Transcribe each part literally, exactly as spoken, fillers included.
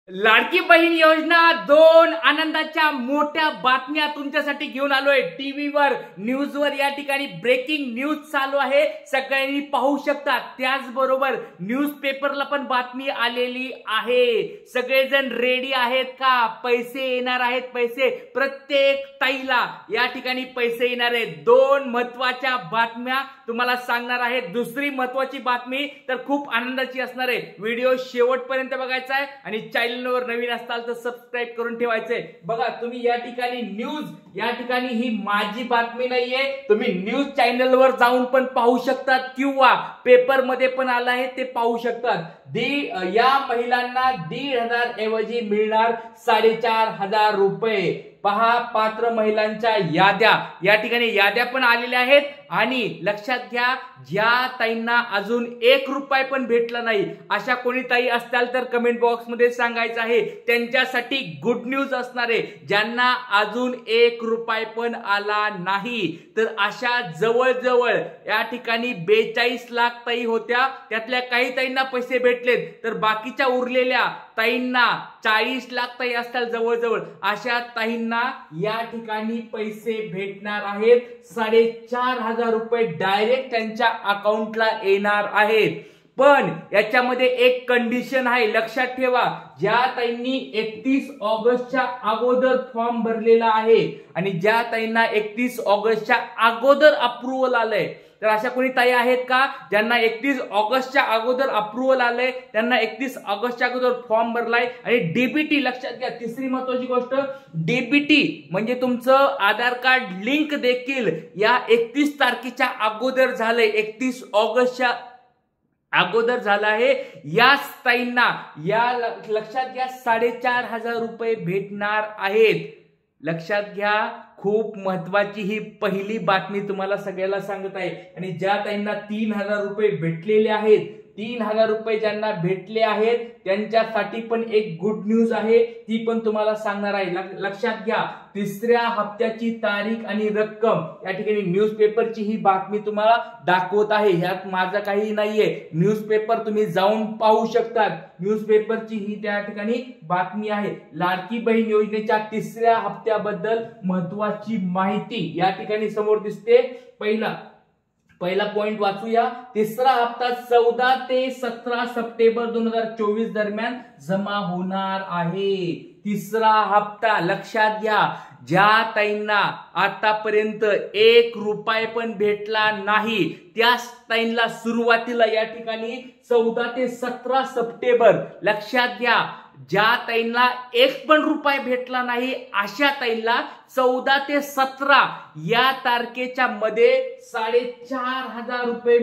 लाडकी बहीण योजना दोन आनंदाच्या मोठ्या बातम्या तुमच्यासाठी घेऊन आलोय। टीव्हीवर न्यूजवर या ठिकाणी ब्रेकिंग न्यूज चालू आहे, सगळ्यांनी पाहू शकता। त्याचबरोबर न्यूज पेपरला पण बातमी आलेली आहे। सगळेजण रेडी आहेत का? पैसे येणार आहेत, पैसे प्रत्येक ताईला या ठिकाणी पैसे येणार आहेत। दोन महत्त्वाच्या बातम्या तुम्हाला सांगणार आहे। दुसरी महत्त्वाची बातमी तर खूप आनंदाची असणार आहे। व्हिडिओ शेवटपर्यंत बघायचा आहे आणि चॅनल वर नवीन असताल तर सबस्क्राइब करून ठेवायचे। बघा तुम्ही या ठिकाणी न्यूज या ठिकाणी ही माझी बातमी नाहीये, तुम्ही न्यूज चॅनल वर जाऊन पण पाहू शकतात किंवा पेपर मध्ये पण आला आहे ते पाहू शकतात। दी या महिलांना दीड हजार ऐवजी मिळणार साडेचार हजार रुपये। पहा पात्र महिलांच्या याद्या या ठिकाणी याद्या पण आलेल्या आहेत आणि लक्षात घ्या, ज्या ताईंना अजून एक रुपया पण भेटला नाही अशा कोणी ताई असतील तर कमेंट बॉक्स मध्ये सांगायचं आहे, त्यांच्यासाठी गुड न्यूज असणार आहे। ज्यांना अजून एक रुपया पण आला नाही तर अशा जवळजवळ या ठिकाणी बेचाळीस लाख ताई होत्या, त्यातल्या काही ताईंना पैसे भेटलेत तर बाकीच्या उरलेल्या ताईंना चाळीस लाख ताई असतील जवळजवळ, अशा ताईंना या ठिकाणी पैसे भेटणार आहेत। साडेचार हजार रुपये डायरेक्ट त्यांच्या अकाउंटला येणार आहेत। पण याच्यामध्ये एक कंडिशन आहे, लक्षात ठेवा। ज्या ताईंनी एकतीस ऑगस्टच्या अगोदर फॉर्म भरलेला आहे आणि ज्या ताईंना एकतीस ऑगस्टच्या अगोदर अप्रूव्हल आलंय, तर अशा कोणी ताई आहेत का ज्यांना एकतीस ऑगस्टच्या अगोदर अप्रूव्हल आलंय, त्यांना एकतीस ऑगस्टच्या अगोदर फॉर्म भरलाय आणि डीबीटी लक्षात घ्या। तिसरी महत्त्वाची गोष्ट, डीबीटी म्हणजे तुमचं आधार कार्ड लिंक देखील या एकतीस तारखेच्या अगोदर झालंय, एकतीस ऑगस्टच्या अगोदर झाला आहे। या ताईंना या लक्षात घ्या साडेचार हजार रुपये भेटणार आहेत। लक्षात घ्या, खूप महत्वाची ही पहिली बातमी तुम्हाला सगळ्याला सांगत आहे। आणि ज्या ताईंना तीन हजार रुपये भेटलेले आहेत, तीन हजार रुपये ज्यांना भेटले आहेत त्यांच्यासाठी पण एक गुड न्यूज आहे, ती पण तुम्हाला सांगणार आहे। लक्षात घ्या, तिसऱ्या हप्त्याची तारीख आणि रक्कम या ठिकाणी न्यूज पेपरची ही बातमी तुम्हाला दाखवत आहे। ह्यात माझं काही नाहीये, न्यूज पेपर तुम्ही जाऊन पाहू शकतात। न्यूज पेपरची ही त्या ठिकाणी बातमी आहे। लाडकी बहीण योजनेच्या तिसऱ्या हप्त्याबद्दल महत्वाची माहिती या ठिकाणी समोर दिसते। पहिला पहिला पॉइंट वाचूया। तिसरा हप्ता चौदा ते सतरा सप्टेंबर दोन हजार चोवीस दरम्यान जमा होणार आहे। तिसरा हप्ता लक्षात घ्या, ज्या ताईंना आतापर्यंत एक रुपया पण भेटला नाही त्या ताईंना सुरुवातीला या ठिकाणी चौदा ते सतरा सप्टेंबर, लक्षात घ्या, ज्या ताईंना एक पण रुपया भेटला नाही अशा ताईंना चौदा ते सतरा या तारखेच्या मध्ये साडेचार हजार रुपये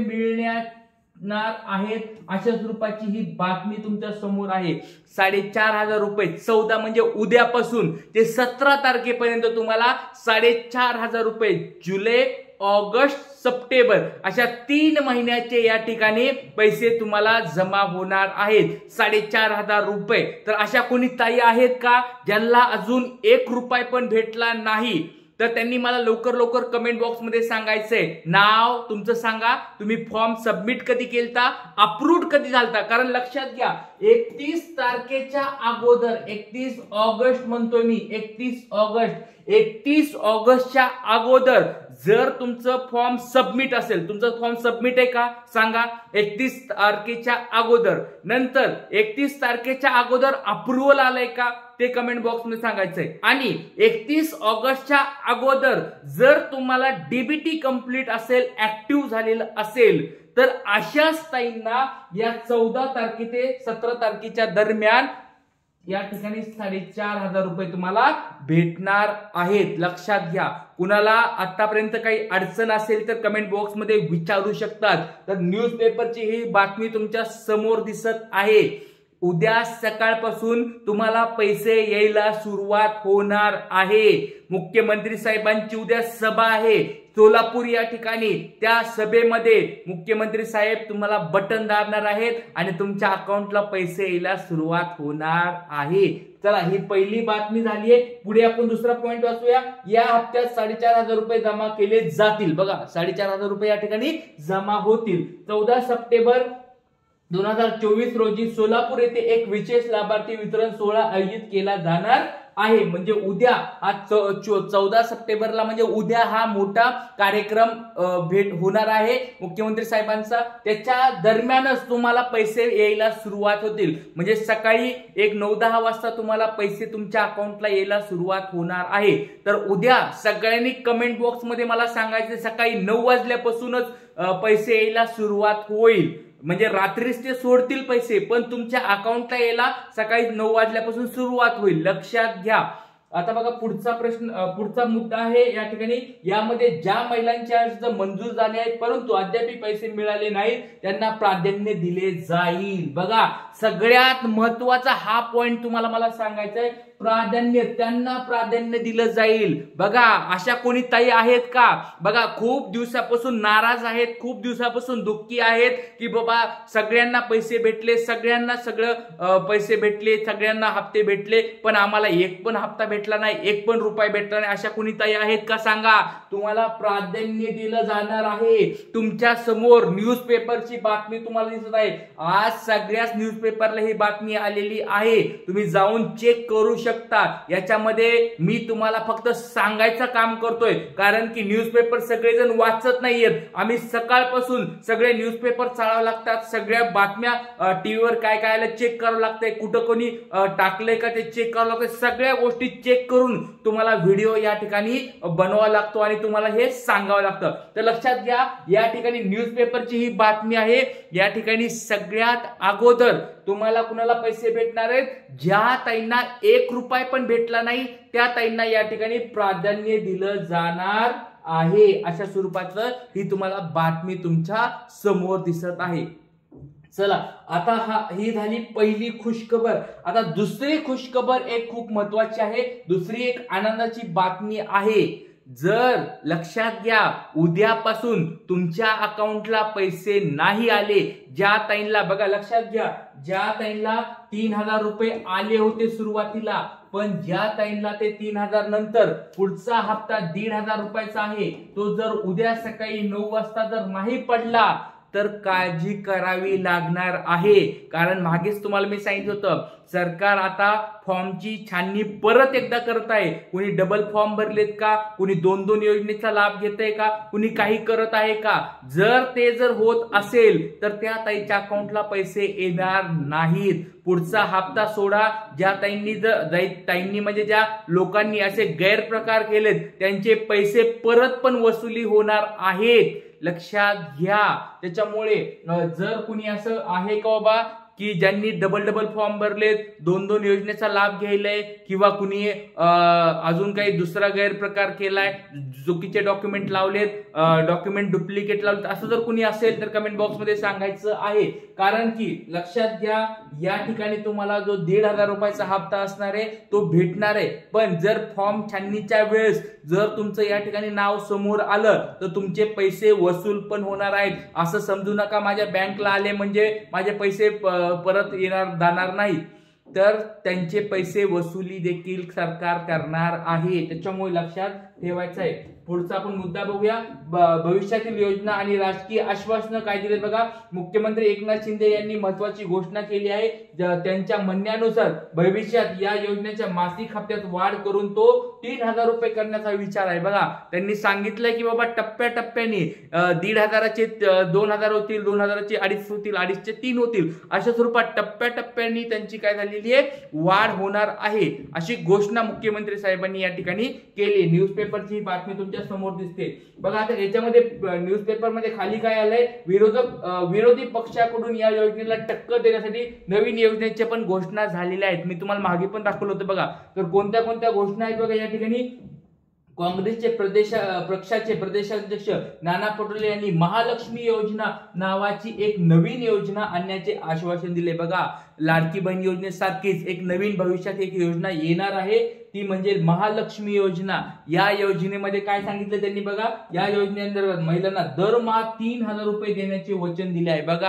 मिळणार आहेत। अशा स्वरूपाची ही बातमी तुमच्या समोर आहे। साडेचार हजार रुपये चौदा म्हणजे उद्यापासून ते सतरा तारखेपर्यंत तुम्हाला साडेचार हजार रुपये जुलै ऑगस्ट सप्टेंबर अशा तीन महिन्याचे या ठिकाणी पैसे तुम्हाला जमा होणार आहेत। साडेचार हजार रुपये। तर अशा कोणी ताई आहेत का ज्यांना अजून एक रुपया पण भेटला नाही, तर त्यांनी मला लवकर लवकर कमेंट बॉक्स मध्ये सांगायचंय, नाव तुमचं सांगा, तुम्ही फॉर्म सबमिट कधी केलता, अप्रूव्ड कधी झालता। कारण लक्षात घ्या, एकतीस तारखेच्या अगोदर, एकतीस ऑगस्ट म्हणतोय मी, एकतीस ऑगस्ट एकतीस ऑगस्टच्या अगोदर जर तुमचं फॉर्म सबमिट असेल, तुमचं फॉर्म सबमिट आहे का सांगा, एकतीस तारखेच्या अगोदर, नंतर एकतीस तारखेच्या अगोदर अप्रूव्हल आलंय का ते कमेंट बॉक्स मध्ये सांगायचंय। आणि एकतीस ऑगस्टच्या अगोदर जर तुम्हाला डीबीटी कंप्लीट असेल, ऍक्टिव्ह झालेलं असेल, तर अशाच ताईंना या चौदा तारखे ते सतरा तारखेच्या दरम्यान या ठिकाणी साडेचार हजार रुपये तुम्हाला भेटणार आहेत। लक्षात घ्या, कुणाला आतापर्यंत काही अडचण असेल तर कमेंट बॉक्स मध्ये विचारू शकतात। तर न्यूज पेपरची ही बातमी तुमच्या समोर दिसत आहे। उद्या सकाळपासून तुम्हाला पैसे यायला सुरुवात होणार आहे। मुख्यमंत्री साहेबांची उद्या सभा आहे सोलापूर या ठिकाणी, त्या सभेमध्ये मुख्यमंत्री साहेब तुम्हाला बटन दाबणार आहेत आणि तुमच्या अकाउंटला पैसे यायला सुरुवात होणार आहे। चला, ही पहिली बातमी झालीये। पुढे आपण दुसरा पॉइंट वाचूया। या हप्त्यात साडेचार हजार रुपये जमा केले जातील। बघा, साडेचार हजार रुपये या ठिकाणी जमा होतील। चौदा सप्टेंबर दोन हजार चोवीस रोजी सोलापूर येथे एक विशेष लाभार्थी वितरण सोहळा आयोजित केला जाणार आहे. म्हणजे उद्या आज चौदा सप्टेंबरला म्हणजे उद्या हा मोठा कार्यक्रम भेट होणार आहे मुख्यमंत्री साहेबांचा. त्याच्या दरम्यानच तुम्हाला पैसे यायला सुरुवात होतील. म्हणजे सकाळी एक नऊ दहा वाजता तुम्हाला पैसे तुमच्या अकाउंटला यायला सुरुवात होणार आहे. तर उद्या सगळ्यांनी कमेंट बॉक्स मध्ये मला सांगायचे सकाळी नऊ वाजल्यापासूनच पैसे यायला सुरुवात होईल. म्हणजे रात्रीच ते सोडतील पैसे, पण तुमच्या अकाउंटला यायला सकाळी नऊ वाजल्यापासून सुरुवात होईल. लक्षात घ्या. आता बघा पुढचा प्रश्न, पुढचा मुद्दा आहे या ठिकाणी. यामध्ये ज्या महिलांचे अर्ज मंजूर झाले आहेत परंतु अद्याप पैसे मिळाले नाहीत त्यांना प्राधान्य दिले जाईल. बघा सगळ्यात महत्वाचा हा पॉइंट तुम्हाला मला सांगायचा आहे. प्राधान्य, त्यांना प्राधान्य दिलं जाईल. बघा अशा कोणी ताई आहेत का? बघा खूप दिवसापासून नाराज आहेत, खूप दिवसापासून दुःखी आहेत की बाबा सगळ्यांना पैसे भेटले, सगळ्यांना सगळं पैसे भेटले, सगळ्यांना हप्ते भेटले, पण आम्हाला एक पण हप्ता भेटला नाही, एक पण रुपया भेटला नाही. अशा कोणी ताई आहेत का? सांगा. तुम्हाला प्राधान्य दिलं जाणार आहे. तुमच्या समोर न्यूजपेपरची बातमी तुम्हाला दिसत आहे. आज सगळ्याच न्यूजपेपरला ही बातमी आलेली आहे. तुम्ही जाऊन चेक करू शकता. याच्यामध्ये मी तुम्हाला फक्त सांगायचं काम करतोय, कारण की न्यूजपेपर सगळेजण वाचत नाहीयेत. आम्ही सकाळपासून सगळे न्यूजपेपर चाळावं लागतात, सगळ्या बातम्या टीव्हीवर काय काय आलं चेक करावं लागतंय, कुठं कोणी टाकलंय का ते चेक करावं लागतंय. सगळ्या गोष्टी चेक करून तुम्हाला व्हिडिओ या ठिकाणी बनवावा लागतो आणि तुम्हाला हे सांगावं लागतं. तर लक्षात घ्या, या ठिकाणी न्यूजपेपरची ही बातमी आहे. या ठिकाणी सगळ्यात अगोदर तुम्हाला कुणाला पैसे भेटणार आहेत? ज्या ताईंना एक रुपया पण भेटला नाही त्या ताईंना या ठिकाणी प्राधान्य दिलं जाणार आहे. अशा स्वरूपाचं ही तुम्हाला बातमी तुमच्या समोर दिसत आहे. चला आता हा ही झाली पहिली खुशखबर. आता दुसरी खुशखबर एक खूप महत्वाची आहे. दुसरी एक आनंदाची बातमी आहे. जर लक्षात घ्या, उद्यापासून तुमच्या अकाउंटला पैसे नाही आले, ज्या ताईंना बघा लक्षात घ्या, ज्या ताईंना तीन हजार रुपये आले होते सुरुवातीला, पण ज्या ताईंना ते तीन हजार नंतर पुढचा हप्ता दीड हजार रुपयाचा आहे, तो जर उद्या सकाळी नऊ वाजता जर नाही पडला तर काळजी करावी लागणार आहे. कारण मागेच तुम्हाला मी सांगितलं होतं, सरकार आता फॉर्मची छाननी परत एकदा करत आहे. कुणी डबल फॉर्म भरलेत का? कुणी दोन दोन योजनेचा लाभ घेतय का? कुणी काही करत आहे का? जर ते जर होत असेल तर त्या ताईच्या अकाउंटला पैसे येणार नाहीत. पुढचा हप्ता सोडा. ज्या ताईंनी जर ताईंनी म्हणजे ज्या लोकांनी असे गैरप्रकार केलेत त्यांचे पैसे परत पण वसुली होणार आहेत. लक्षात घ्या. त्याच्यामुळे जर कुणी असं आहे का बाबा की ज्यांनी डबल डबल फॉर्म भरलेत, दोन दोन योजनेचा लाभ घ्यायलाय, किंवा कुणी अजून काही दुसरा गैरप्रकार केलाय, चुकीचे डॉक्युमेंट लावलेत, डॉक्युमेंट डुप्लिकेट लावलेत, असं जर कुणी असेल तर कमेंट बॉक्स मध्ये सांगायचं आहे. कारण की लक्षात घ्या, या ठिकाणी तुम्हाला जो दीड हजार रुपयाचा हप्ता असणार आहे तो भेटणार आहे. पण जर फॉर्म छाननीच्या वेळेस जर तुमचं या ठिकाणी नाव समोर आलं तर तुमचे पैसे वसूल पण होणार आहेत. असं समजू नका माझ्या बँकला आले म्हणजे माझे पैसे परत येणार जाणार नाही. तर त्यांचे पैसे वसुली देखील सरकार करणार आहे. त्याच्यामुळे लक्षात ठेवायचं आहे. पुढचा आपण मुद्दा बघूया. भविष्यातील योजना आणि राजकीय आश्वासनं काय दिले बघा. मुख्यमंत्री एकनाथ शिंदे यांनी महत्वाची घोषणा केली आहे. त्यांच्या म्हणण्यानुसार भविष्यात या योजनेच्या मासिक हप्त्यात वाढ करून तो तीन हजार रुपये करण्याचा विचार आहे. बघा त्यांनी सांगितलंय की बाबा टप्प्याटप्प्याने दीड हजाराचे दोन हजार होतील, दोन हजाराचे अडीच होतील, अडीचचे तीन होतील, अशा स्वरूपात टप्प्याटप्प्याने त्यांची काय झालेली आहे, वाढ होणार आहे, अशी घोषणा मुख्यमंत्री साहेबांनी या ठिकाणी केली. न्यूजपेपरची बातमी तुमच्या समोर दिसते बघा. आता याच्यामध्ये न्यूजपेपर मध्ये खाली काय आलंय, विरोधक विरोधी पक्षाकडून या योजनेला टक्कर देण्यासाठी नवीन योजनेच्या पण घोषणा झालेल्या आहेत. मी तुम्हाला मागे पण दाखवलं होतं बघा. तर कोणत्या कोणत्या घोषणा आहेत बघा या ठिकाणी. काँग्रेसचे प्रदेश पक्षाचे प्रदेशाध्यक्ष नाना पटोले यांनी महालक्ष्मी योजना नावाची एक नवीन योजना आणण्याचे आश्वासन दिले. बघा लाडकी बहीण योजनेसारखीच एक नवीन भविष्यात एक योजना येणार आहे, ती म्हणजे महालक्ष्मी योजना. या योजनेमध्ये काय सांगितलं त्यांनी बघा, या योजनेअंतर्गत महिलांना दरमहा तीन हजार रुपये देण्याचे वचन दिले आहे. बघा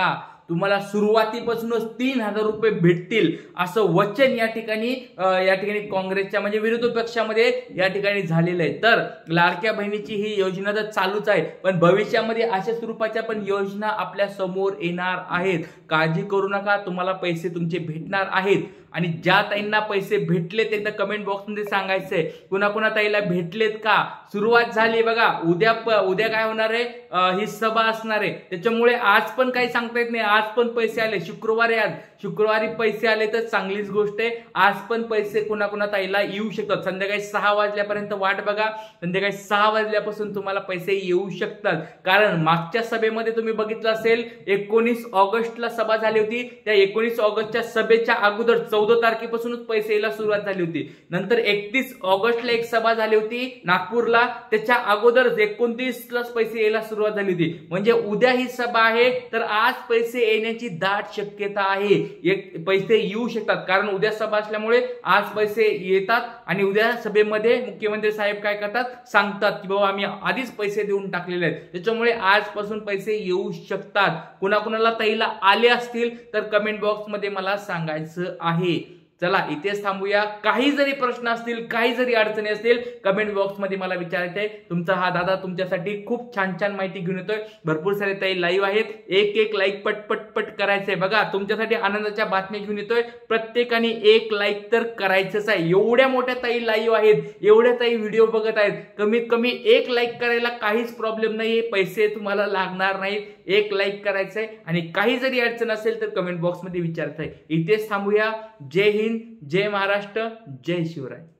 तुम्हाला सुरुवातीपासूनच तीन हजार रुपये भेटतील असं वचन या ठिकाणी या ठिकाणी काँग्रेसच्या म्हणजे विरोधी पक्षामध्ये या ठिकाणी झालेलं आहे। तर लाडक्या बहिणीची ही योजना तर चालूच आहे, पण भविष्यामध्ये अशा स्वरूपाच्या पण योजना आपल्या समोर येणार आहेत। काळजी करू नका, तुम्हाला पैसे तुमचे भेटणार आहेत। आणि ज्या ताईंना पैसे भेटलेत एकदा कमेंट बॉक्स मध्ये सांगायचंय, कुणा कुणा ताईला भेटलेत का? सुरुवात झाली बघा, उद्या उद्या काय होणार आहे, ही सभा असणार आहे, त्याच्यामुळे आज पण काही सांगता येत नाही। आज पण पैसे आले, शुक्रवारी आज शुक्रवारी पैसे आले तर चांगलीच गोष्ट आहे। आज पण पैसे कुणा कुणा ताईला येऊ शकतात। संध्याकाळी सहा वाजल्यापर्यंत वाट बघा, संध्याकाळी सहा वाजल्यापासून तुम्हाला पैसे येऊ शकतात। कारण मागच्या सभेमध्ये तुम्ही बघितलं असेल एकोणीस ऑगस्टला सभा झाली होती, त्या एकोणीस ऑगस्टच्या सभेच्या अगोदर चौदा तारखेपासूनच पैसे यायला सुरुवात झाली होती। नंतर एकतीस ऑगस्टला एक सभा झाली होती नागपूरला, त्याच्या अगोदर एकोणतीस लाच पैसे यायला सुरुवात झाली होती। म्हणजे उद्या ही सभा आहे तर आज पैसे येण्याची दाट शक्यता आहे। एक पैसे येऊ शकतात, कारण उद्या सभा असल्यामुळे आज पैसे येतात आणि उद्या सभेमध्ये मुख्यमंत्री साहेब काय करतात, सांगतात की बाबा आम्ही आधीच पैसे देऊन टाकलेले आहेत, त्याच्यामुळे आजपासून पैसे येऊ शकतात। कुणाकुणाला ताईला आले असतील तर कमेंट बॉक्स मध्ये मला सांगायचं आहे। चला इथेच थांबूया। काही जरी प्रश्न असतील, काही जरी अडचणी असतील, कमेंट बॉक्स मध्ये मला विचारायचं आहे। तुमचा हा दादा तुमच्यासाठी खूप छान छान माहिती घेऊन येतोय। भरपूर सारे ताई लाईव्ह आहेत, एक एक लाईक पट पट पट करायचंय बघा। तुमच्यासाठी आनंदाच्या बातम्या घेऊन येतोय, प्रत्येकाने एक लाईक तर करायचंच आहे। एवढ्या मोठ्या ताई लाईव्ह आहेत, एवढ्या ताई व्हिडिओ बघत आहेत, कमीत कमी एक लाईक करायला काहीच प्रॉब्लेम नाहीये, पैसे तुम्हाला लागणार नाहीत। एक लाईक करायचंय आणि काही जरी अडचण असेल तर कमेंट बॉक्स मध्ये विचारायचंय। इथेच थांबूया। जय हिंद, जय महाराष्ट्र, जय शिवराय।